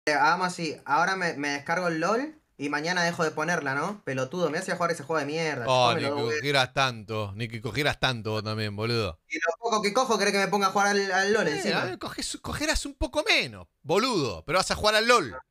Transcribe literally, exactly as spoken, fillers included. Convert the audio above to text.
Hagamos así, ahora me, me descargo el LOL y mañana dejo de ponerla, ¿no? Pelotudo, me hace jugar ese juego de mierda, Oh, chupame ni los que dos huevos. cogieras tanto, ni que cogieras tanto vos también, boludo. Y lo poco que cojo, ¿querés que me ponga a jugar al, al LOL Eh, a ver, encima? coges- cogerás un poco menos, boludo, pero vas a jugar al LOL.